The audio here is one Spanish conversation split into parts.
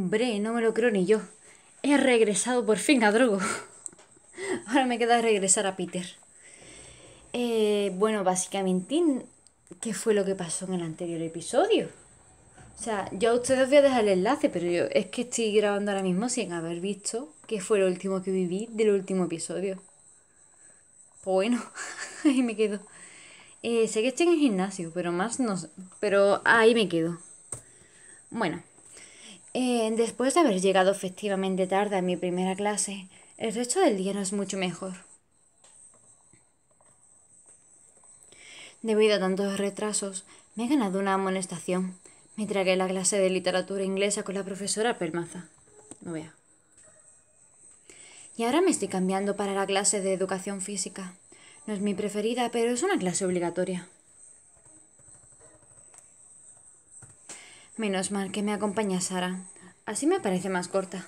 Hombre, no me lo creo ni yo. He regresado por fin a Drogo. Ahora me queda regresar a Peter. Bueno, básicamente, ¿qué fue lo que pasó en el anterior episodio? O sea, yo a ustedes voy a dejar el enlace, pero yo es que estoy grabando ahora mismo sin haber visto qué fue lo último que viví del último episodio. Pues bueno, ahí me quedo. Sé que estoy en el gimnasio, pero más no sé. Pero ahí me quedo. Bueno, después de haber llegado efectivamente tarde a mi primera clase, el resto del día no es mucho mejor. Debido a tantos retrasos, me he ganado una amonestación. Me tragué la clase de literatura inglesa con la profesora Pelmaza. No vea. Y ahora me estoy cambiando para la clase de educación física. No es mi preferida, pero es una clase obligatoria. Menos mal que me acompaña Sara. Así me parece más corta.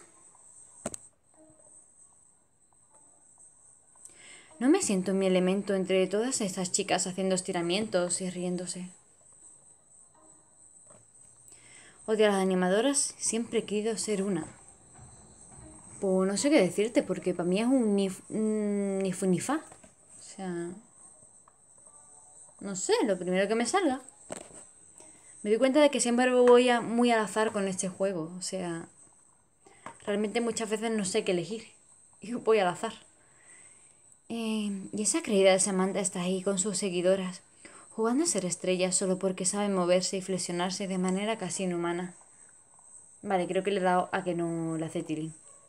No me siento en mi elemento entre todas estas chicas haciendo estiramientos y riéndose. Odio a las animadoras, siempre he querido ser una. Pues no sé qué decirte, porque para mí es un ni fu ni fa. O sea, no sé, lo primero que me salga. Me doy cuenta de que siempre voy muy al azar con este juego. O sea, realmente muchas veces no sé qué elegir. Y voy al azar. Y esa creída de Samantha está ahí con sus seguidoras, jugando a ser estrellas solo porque sabe moverse y flexionarse de manera casi inhumana. Vale, creo que le he dado a que no le hace tilín.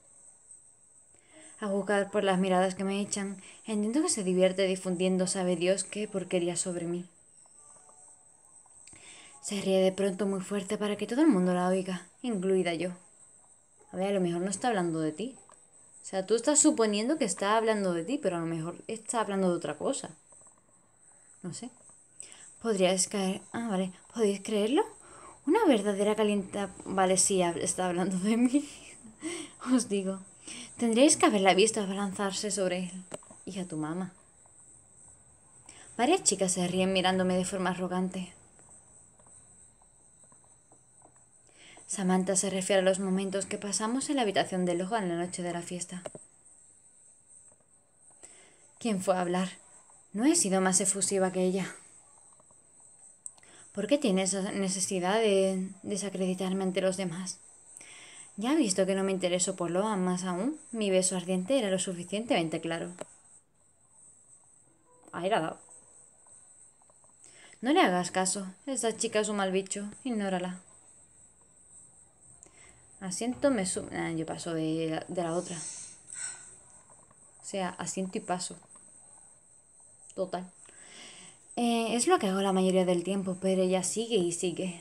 A juzgar por las miradas que me echan, entiendo que se divierte difundiendo sabe Dios qué porquería sobre mí. Se ríe de pronto muy fuerte para que todo el mundo la oiga, incluida yo. A ver, a lo mejor no está hablando de ti. O sea, tú estás suponiendo que está hablando de ti, pero a lo mejor está hablando de otra cosa. No sé. Podríais caer... Ah, vale. ¿Podéis creerlo? Una verdadera calienta... Vale, sí, está hablando de mí. Os digo. Tendríais que haberla visto abalanzarse sobre él. Y a tu mamá. Varias chicas se ríen mirándome de forma arrogante. Samantha se refiere a los momentos que pasamos en la habitación de Logan en la noche de la fiesta. ¿Quién fue a hablar? No he sido más efusiva que ella. ¿Por qué tiene esa necesidad de desacreditarme ante los demás? Ya he visto que no me intereso por Logan, más aún, mi beso ardiente era lo suficientemente claro. Ahí la ha dado. No le hagas caso, esa chica es un mal bicho, ignórala. Asiento me yo paso de la otra. O sea, asiento y paso. Total. Es lo que hago la mayoría del tiempo, pero ella sigue y sigue.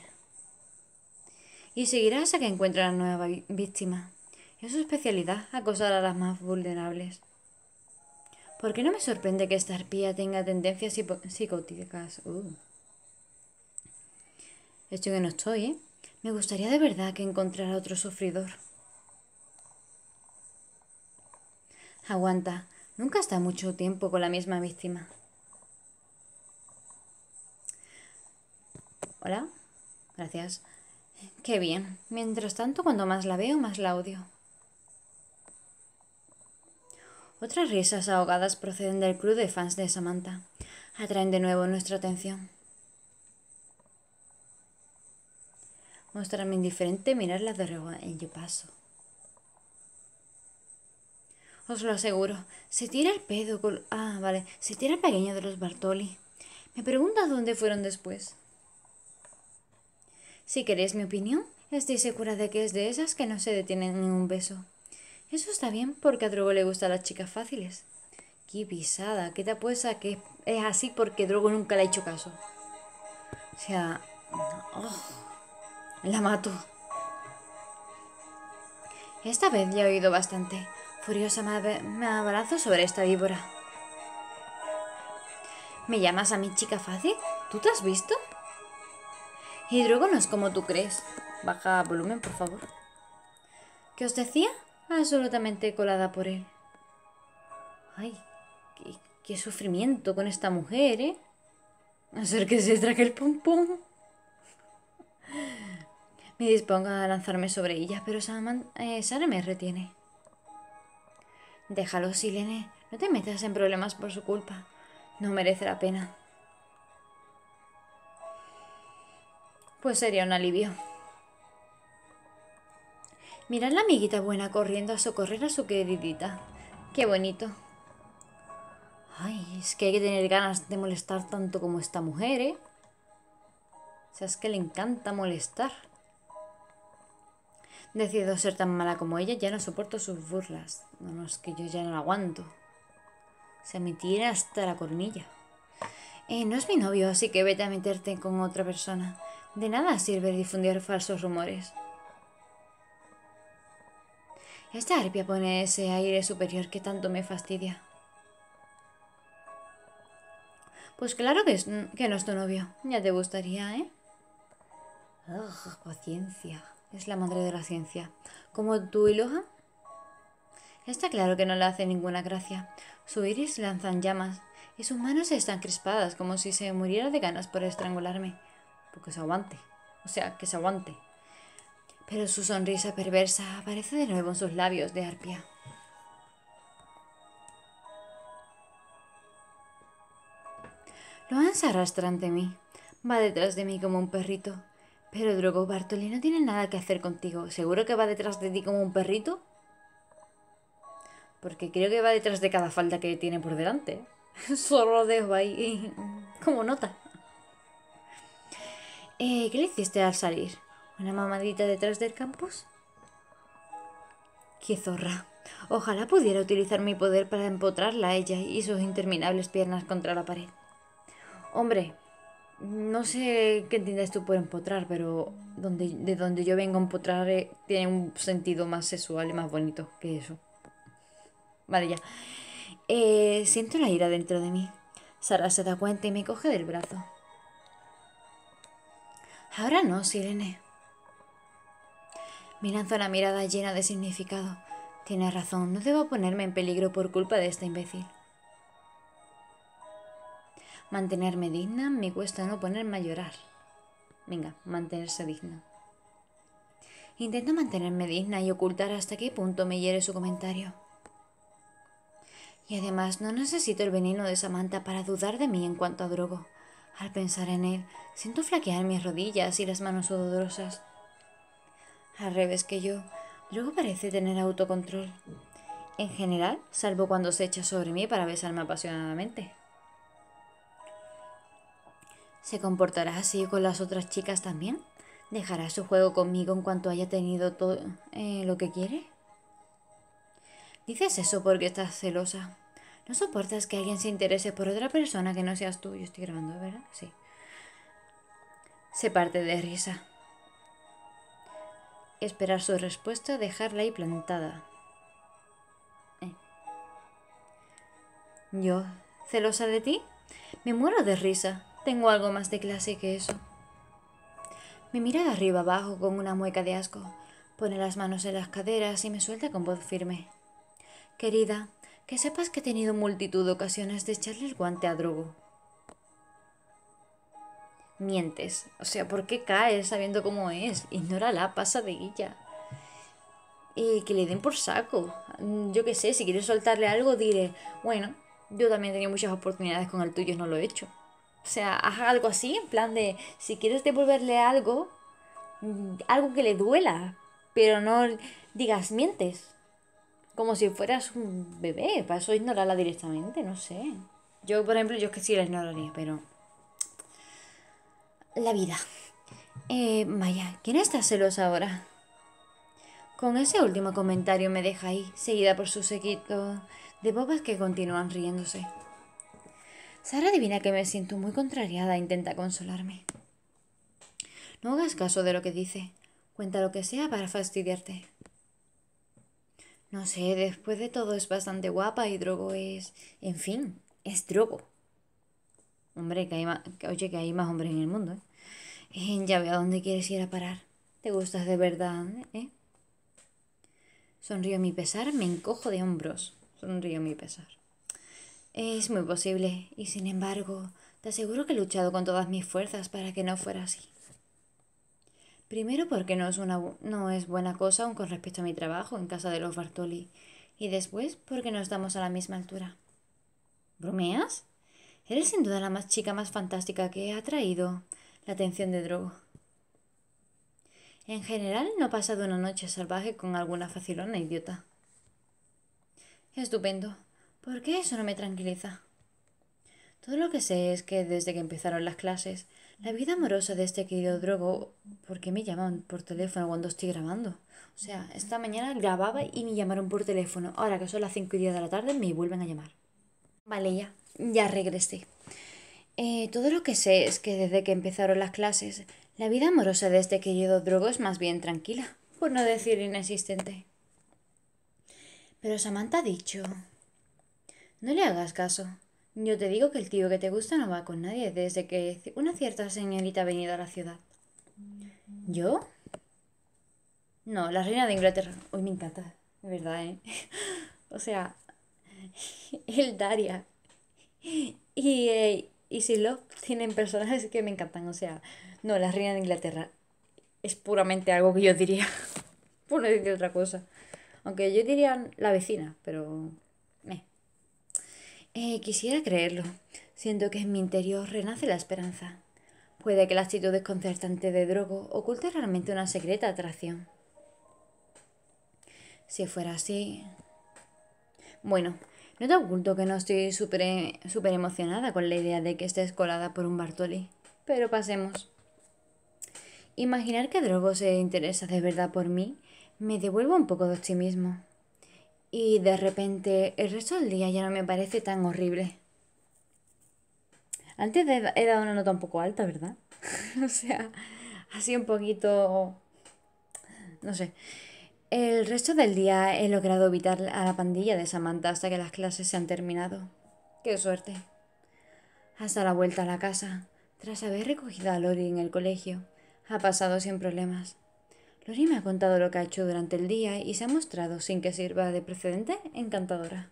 Y seguirá hasta que encuentre a la nueva víctima. Es su especialidad, acosar a las más vulnerables. ¿Por qué no me sorprende que esta arpía tenga tendencias psicóticas? Hecho que no estoy, ¿eh? Me gustaría de verdad que encontrara otro sufridor. Aguanta, nunca está mucho tiempo con la misma víctima. ¿Hola? Gracias. Qué bien. Mientras tanto, cuando más la veo, más la odio. Otras risas ahogadas proceden del club de fans de Samantha. Atraen de nuevo nuestra atención. Mostrarme indiferente, mirarla de reojo y yo paso. Os lo aseguro, se tira el pedo con... Ah, vale, se tira el pequeño de los Bartoli. Me pregunta dónde fueron después. Si queréis mi opinión, estoy segura de que es de esas que no se detienen en un beso. Eso está bien porque a Drogo le gustan las chicas fáciles. Qué pisada, ¿qué te apuesta que es así porque Drogo nunca le ha hecho caso? O sea, oh, la mato. Esta vez ya he oído bastante. Furiosa me abrazo sobre esta víbora. ¿Me llamas a mi chica fácil? ¿Tú te has visto? Y Drogo no es como tú crees. Baja volumen, por favor. ¿Qué os decía? Absolutamente colada por él. Ay, qué sufrimiento con esta mujer, ¿eh? A ser que se trague el pompón. Me dispongo a lanzarme sobre ella, pero Sara me retiene. Déjalo, Silene. No te metas en problemas por su culpa. No merece la pena. Pues sería un alivio. Mirad la amiguita buena corriendo a socorrer a su queridita. Qué bonito. Ay, es que hay que tener ganas de molestar tanto como esta mujer, ¿eh? O sea, es que le encanta molestar. Decido ser tan mala como ella, ya no soporto sus burlas. No, es que yo ya no la aguanto. Se me tira hasta la cornilla. No es mi novio, así que vete a meterte con otra persona. De nada sirve difundir falsos rumores. Esta arpia pone ese aire superior que tanto me fastidia. Pues claro que no es tu novio. Ya te gustaría, ¿eh? Ugh, paciencia. Es la madre de la ciencia. ¿Como tú y Loja? Está claro que no le hace ninguna gracia. Su iris lanzan llamas y sus manos están crispadas como si se muriera de ganas por estrangularme. Porque se aguante. O sea, que se aguante. Pero su sonrisa perversa aparece de nuevo en sus labios de arpia. Lohan se arrastra ante mí. Va detrás de mí como un perrito. Pero Drogo Bartoli no tiene nada que hacer contigo. ¿Seguro que va detrás de ti como un perrito? Porque creo que va detrás de cada falda que tiene por delante. Solo dejo ahí como nota. ¿Qué le hiciste al salir? ¿Una mamadita detrás del campus? ¡Qué zorra! Ojalá pudiera utilizar mi poder para empotrarla a ella y sus interminables piernas contra la pared. Hombre, no sé qué entiendes tú por empotrar, pero de donde yo vengo, empotrar tiene un sentido más sexual y más bonito que eso. Vale, ya. Siento la ira dentro de mí. Sara se da cuenta y me coge del brazo. Ahora no, Sirene. Me lanza una mirada llena de significado. Tienes razón, no debo ponerme en peligro por culpa de esta imbécil. Mantenerme digna me cuesta no ponerme a llorar. Venga, mantenerse digna. Intento mantenerme digna y ocultar hasta qué punto me hiere su comentario. Y además no necesito el veneno de Samantha para dudar de mí en cuanto a Drogo. Al pensar en él, siento flaquear mis rodillas y las manos sudorosas. Al revés que yo, Drogo parece tener autocontrol. En general, salvo cuando se echa sobre mí para besarme apasionadamente. ¿Se comportará así con las otras chicas también? ¿Dejará su juego conmigo en cuanto haya tenido todo lo que quiere? Dices eso porque estás celosa. ¿No soportas que alguien se interese por otra persona que no seas tú? Yo estoy grabando, ¿verdad? Sí. Se parte de risa. Esperar su respuesta, dejarla ahí plantada. ¿Yo? ¿Celosa de ti? Me muero de risa. Tengo algo más de clase que eso. Me mira de arriba abajo con una mueca de asco. Pone las manos en las caderas y me suelta con voz firme. Querida, que sepas que he tenido multitud de ocasiones de echarle el guante a Drogo. Mientes. O sea, ¿por qué caes sabiendo cómo es? Ignórala, pasa de ella. Que le den por saco. Yo qué sé, si quieres soltarle algo, dile, bueno, yo también he tenido muchas oportunidades con el tuyo y no lo he hecho. O sea, haz algo así, en plan de, si quieres devolverle algo, algo que le duela, pero no digas mientes. Como si fueras un bebé, para eso ignorarla directamente, no sé. Yo, por ejemplo, yo es que sí la ignoraría, pero... La vida. Vaya, ¿quién está celosa ahora? Con ese último comentario me deja ahí, seguida por su séquito de bobas que continúan riéndose. Sara adivina que me siento muy contrariada e intenta consolarme. No hagas caso de lo que dice. Cuenta lo que sea para fastidiarte. No sé, después de todo es bastante guapa y Drogo es... En fin, es Drogo. Hombre, que hay más... Oye, que hay más hombres en el mundo, ¿eh? Ya veo a dónde quieres ir a parar. ¿Te gustas de verdad, eh? Sonrío a mi pesar, me encojo de hombros. Sonrío a mi pesar. Es muy posible, y sin embargo, te aseguro que he luchado con todas mis fuerzas para que no fuera así. Primero porque no es buena cosa aún con respecto a mi trabajo en casa de los Bartoli. Y después porque no estamos a la misma altura. ¿Bromeas? Eres sin duda la más chica más fantástica que ha atraído la atención de Drogo. En general no he pasado una noche salvaje con alguna facilona idiota. Estupendo. ¿Por qué eso no me tranquiliza? Todo lo que sé es que desde que empezaron las clases, la vida amorosa de este querido Drogo, ¿por qué me llaman por teléfono cuando estoy grabando? O sea, esta mañana grababa y me llamaron por teléfono. Ahora que son las 5:10 de la tarde, me vuelven a llamar. Vale, ya regresé. Todo lo que sé es que desde que empezaron las clases, la vida amorosa de este querido Drogo es más bien tranquila, por no decir inexistente. Pero Samantha ha dicho... No le hagas caso. Yo te digo que el tío que te gusta no va con nadie desde que una cierta señorita ha venido a la ciudad. ¿Yo? No, la reina de Inglaterra. Hoy me encanta, de verdad, ¿eh? O sea, el Daria y Silo tienen personajes que me encantan. O sea, no, la reina de Inglaterra es puramente algo que yo diría, por no decir otra cosa. Aunque yo diría la vecina, pero... quisiera creerlo. Siento que en mi interior renace la esperanza. Puede que la actitud desconcertante de Drogo oculte realmente una secreta atracción. Si fuera así... Bueno, no te oculto que no estoy súper emocionada con la idea de que estés colada por un Bartoli. Pero pasemos. Imaginar que Drogo se interesa de verdad por mí me devuelve un poco de optimismo. Y de repente el resto del día ya no me parece tan horrible. Antes he dado una nota un poco alta, ¿verdad? O sea, así un poquito... No sé. El resto del día he logrado evitar a la pandilla de Samantha hasta que las clases se han terminado. ¡Qué suerte! Hasta la vuelta a la casa, tras haber recogido a Lori en el colegio, ha pasado sin problemas. Lori me ha contado lo que ha hecho durante el día y se ha mostrado, sin que sirva de precedente, encantadora.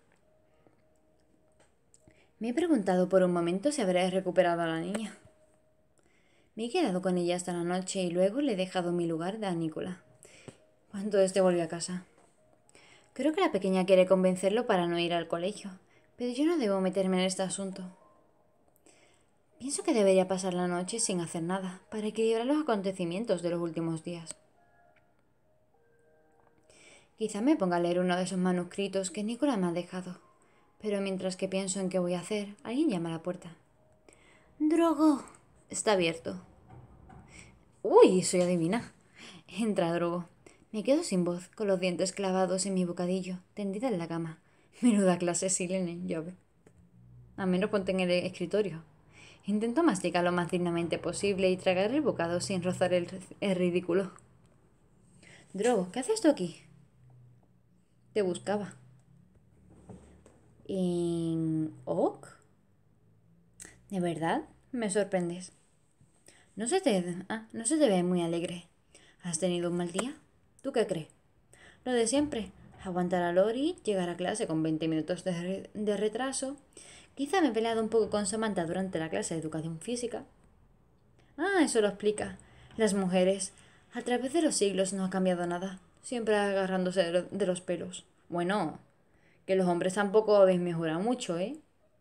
Me he preguntado por un momento si habré recuperado a la niña. Me he quedado con ella hasta la noche y luego le he dejado mi lugar a Nicola, cuando este volvió a casa. Creo que la pequeña quiere convencerlo para no ir al colegio, pero yo no debo meterme en este asunto. Pienso que debería pasar la noche sin hacer nada, para equilibrar los acontecimientos de los últimos días. Quizá me ponga a leer uno de esos manuscritos que Nicola me ha dejado, pero mientras que pienso en qué voy a hacer, alguien llama a la puerta. ¡Drogo! Está abierto. ¡Uy! Soy adivina. Entra Drogo. Me quedo sin voz, con los dientes clavados en mi bocadillo, tendida en la cama. Menuda clase Silene, llave. Al menos ponte en el escritorio. Intento masticar lo más dignamente posible y tragar el bocado sin rozar el ridículo. Drogo, ¿qué haces tú aquí? Te buscaba. ¿Ok? ¿De verdad? Me sorprendes. No se te ve muy alegre. ¿Has tenido un mal día? ¿Tú qué crees? Lo de siempre. Aguantar a Lori, llegar a clase con 20 minutos de retraso. Quizá me he peleado un poco con Samantha durante la clase de educación física. Ah, eso lo explica. Las mujeres, a través de los siglos no ha cambiado nada. Siempre agarrándose de los pelos. Bueno, que los hombres tampoco habéis mejorado mucho, ¿eh?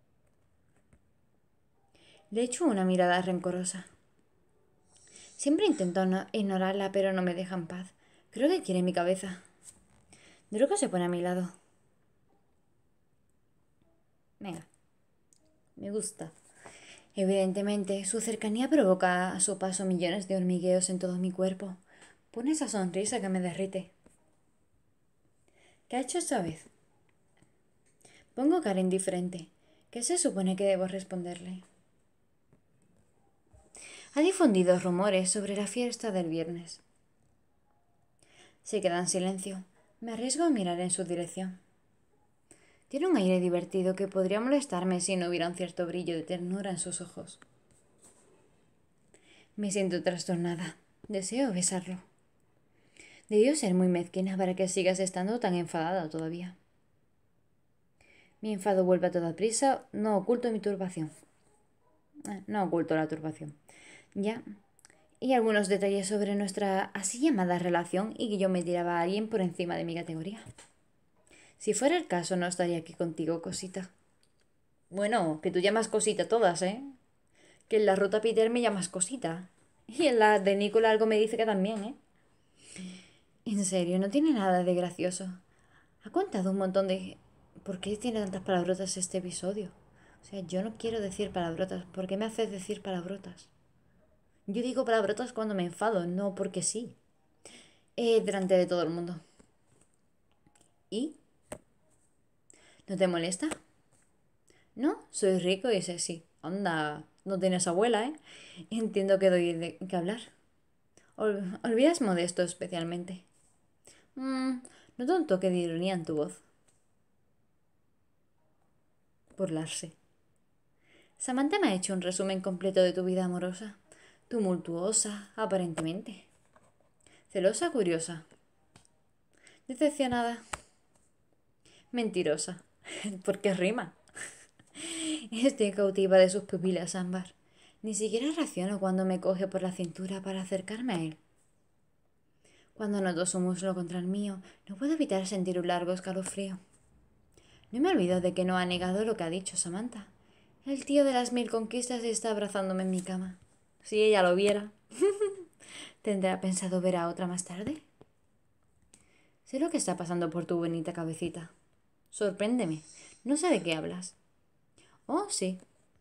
Le echo una mirada rencorosa. Siempre intento ignorarla, pero no me deja en paz. Creo que quiere mi cabeza. Drogo se pone a mi lado. Venga, me gusta. Evidentemente, su cercanía provoca a su paso millones de hormigueos en todo mi cuerpo. Pone esa sonrisa que me derrite. ¿Qué ha hecho esta vez? Pongo cara indiferente. ¿Qué se supone que debo responderle? Ha difundido rumores sobre la fiesta del viernes. Se queda en silencio. Me arriesgo a mirar en su dirección. Tiene un aire divertido que podría molestarme si no hubiera un cierto brillo de ternura en sus ojos. Me siento trastornada. Deseo besarlo. Debió ser muy mezquina para que sigas estando tan enfadada todavía. Mi enfado vuelve a toda prisa. No oculto mi turbación. No oculto la turbación. Ya. y algunos detalles sobre nuestra así llamada relación y que yo me tiraba a alguien por encima de mi categoría. Si fuera el caso, no estaría aquí contigo, cosita. Bueno, que tú llamas cosita todas, ¿eh? Que en la ruta Peter me llamas cosita. Y en la de Nicola algo me dice que también, ¿eh? En serio, no tiene nada de gracioso. Ha contado un montón de... ¿Por qué tiene tantas palabrotas este episodio? O sea, yo no quiero decir palabrotas. ¿Por qué me haces decir palabrotas? Yo digo palabrotas cuando me enfado, no porque sí. Delante de todo el mundo. ¿Y? ¿No te molesta? No, soy rico y sexy. Anda, no tienes abuela, ¿eh? Entiendo que doy de qué hablar. Olvidas modesto especialmente. Noto un toque de ironía en tu voz. Burlarse. Samantha me ha hecho un resumen completo de tu vida amorosa. Tumultuosa, aparentemente. Celosa, curiosa. Decepcionada. Mentirosa. Porque rima. Estoy cautiva de sus pupilas ámbar. Ni siquiera reacciono cuando me coge por la cintura para acercarme a él. Cuando noto su muslo contra el mío, no puedo evitar sentir un largo escalofrío. No me olvido de que no ha negado lo que ha dicho Samantha. El tío de las 1000 conquistas está abrazándome en mi cama. Si ella lo viera. ¿Tendrá pensado ver a otra más tarde? Sé lo que está pasando por tu bonita cabecita. Sorpréndeme. No sé de qué hablas. Oh, sí.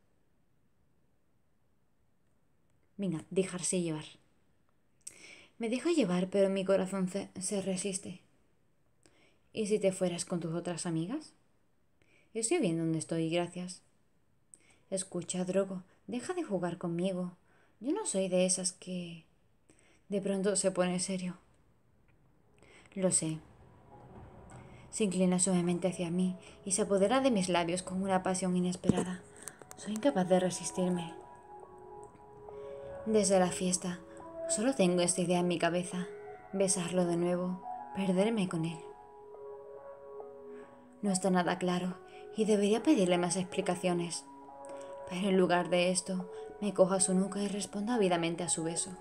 Venga, dejarse llevar. Me dejo llevar, pero mi corazón se resiste. ¿Y si te fueras con tus otras amigas? Estoy bien donde estoy, gracias. Escucha, Drogo, deja de jugar conmigo. Yo no soy de esas que... De pronto se pone serio. Lo sé. Se inclina suavemente hacia mí y se apodera de mis labios con una pasión inesperada. Soy incapaz de resistirme. Desde la fiesta, solo tengo esta idea en mi cabeza. Besarlo de nuevo, perderme con él. No está nada claro y debería pedirle más explicaciones. Pero en lugar de esto, me cojo a su nuca y respondo ávidamente a su beso.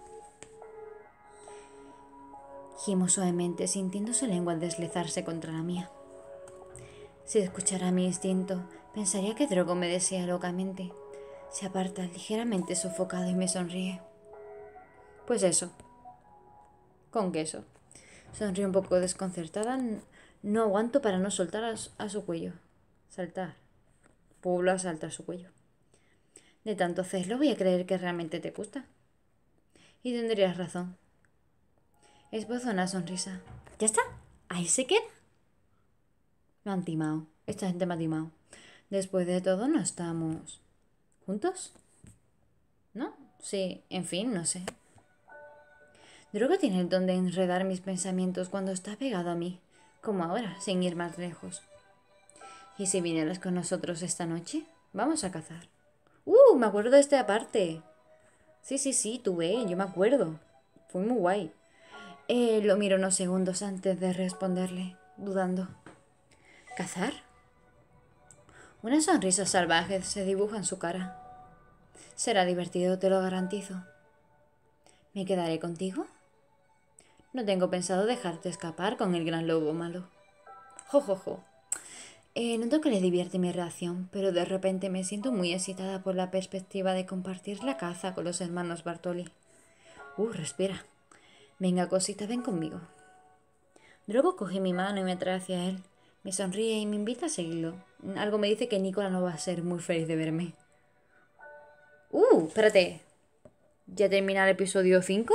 Gimo suavemente, sintiendo su lengua deslizarse contra la mía. Si escuchara mi instinto, pensaría que Drogo me desea locamente. Se aparta ligeramente sofocado y me sonríe. Pues eso, con queso. Sonríe un poco desconcertada. No aguanto para no soltar a su cuello. Saltar. Pueblo a saltar su cuello. De tanto hacerlo voy a creer que realmente te gusta. Y tendrías razón. Esbozo una sonrisa. ¿Ya está? ¿Ahí se queda? Me han timado. Esta gente me ha timado. Después de todo, no estamos... ¿juntos? ¿No? Sí, en fin, no sé. Drogo tiene el don de enredar mis pensamientos cuando está pegado a mí, como ahora, sin ir más lejos. ¿Y si vinieras con nosotros esta noche? Vamos a cazar. Me acuerdo de esta parte. Sí, tú ve, yo me acuerdo. Fue muy guay. Lo miro unos segundos antes de responderle, dudando. ¿Cazar? Una sonrisa salvaje se dibuja en su cara. Será divertido, te lo garantizo. ¿Me quedaré contigo? No tengo pensado dejarte escapar con el gran lobo malo. Jo. Noto que le divierte mi reacción, pero de repente me siento muy excitada por la perspectiva de compartir la caza con los hermanos Bartoli. Respira. Venga, cosita, ven conmigo. Drogo coge mi mano y me trae hacia él. Me sonríe y me invita a seguirlo. Algo me dice que Nicola no va a ser muy feliz de verme. Espérate. ¿Ya termina el episodio 5?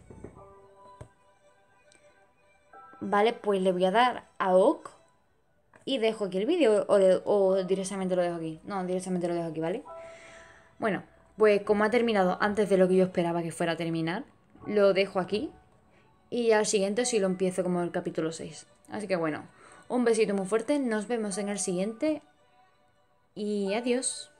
Vale, pues le voy a dar a OK y dejo aquí el vídeo o directamente lo dejo aquí. No, directamente lo dejo aquí, ¿vale? Bueno, pues como ha terminado antes de lo que yo esperaba que fuera a terminar, lo dejo aquí y al siguiente sí lo empiezo como el capítulo 6. Así que bueno, un besito muy fuerte, nos vemos en el siguiente y adiós.